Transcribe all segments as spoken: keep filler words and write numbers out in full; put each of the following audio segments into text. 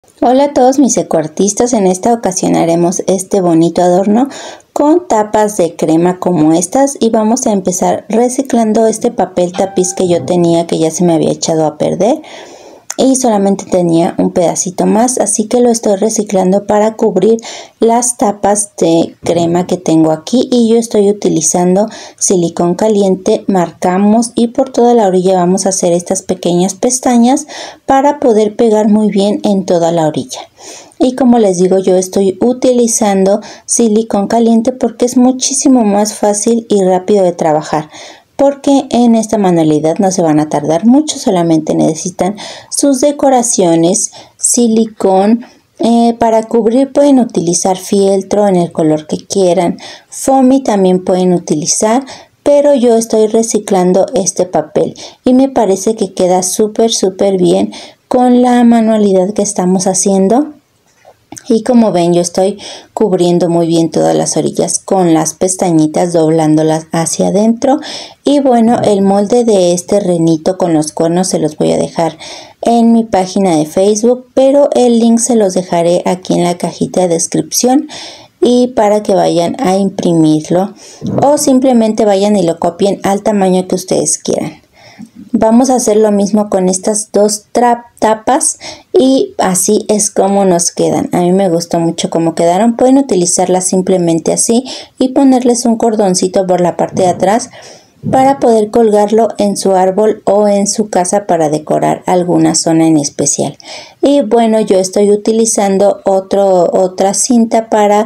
Hola a todos mis ecoartistas, en esta ocasión haremos este bonito adorno con tapas de crema como estas y vamos a empezar reciclando este papel tapiz que yo tenía que ya se me había echado a perder y solamente tenía un pedacito más, así que lo estoy reciclando para cubrir las tapas de crema que tengo aquí y yo estoy utilizando silicón caliente. Marcamos y por toda la orilla vamos a hacer estas pequeñas pestañas para poder pegar muy bien en toda la orilla. Y como les digo, yo estoy utilizando silicón caliente porque es muchísimo más fácil y rápido de trabajar, porque en esta manualidad no se van a tardar mucho, solamente necesitan sus decoraciones, silicón, eh, para cubrir pueden utilizar fieltro en el color que quieran, foamy también pueden utilizar, pero yo estoy reciclando este papel y me parece que queda súper súper bien con la manualidad que estamos haciendo. Y como ven, yo estoy cubriendo muy bien todas las orillas con las pestañitas, doblándolas hacia adentro. Y bueno, el molde de este renito con los cuernos se los voy a dejar en mi página de Facebook, pero el link se los dejaré aquí en la cajita de descripción y para que vayan a imprimirlo o simplemente vayan y lo copien al tamaño que ustedes quieran. Vamos a hacer lo mismo con estas dos tapas y así es como nos quedan. A mí me gustó mucho cómo quedaron. Pueden utilizarlas simplemente así y ponerles un cordoncito por la parte de atrás para poder colgarlo en su árbol o en su casa para decorar alguna zona en especial. Y bueno, yo estoy utilizando otro, otra cinta para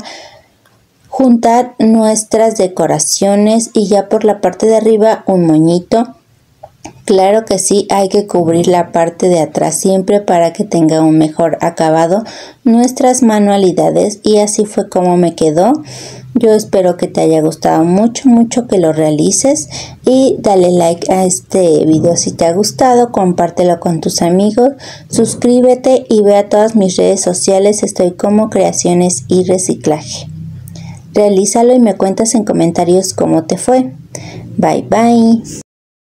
juntar nuestras decoraciones y ya por la parte de arriba un moñito. Claro que sí, hay que cubrir la parte de atrás siempre para que tenga un mejor acabado nuestras manualidades y así fue como me quedó. Yo espero que te haya gustado mucho, mucho que lo realices y dale like a este video si te ha gustado, compártelo con tus amigos, suscríbete y ve a todas mis redes sociales, estoy como Creaciones y Reciclaje. Realízalo y me cuentas en comentarios cómo te fue. Bye bye.